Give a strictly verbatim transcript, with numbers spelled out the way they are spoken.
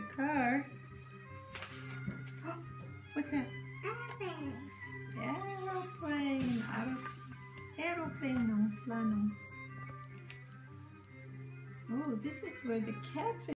car. Oh, what's that? Airplane. Aeroplane. Aeroplane. Plano. Oh, this is where the catfish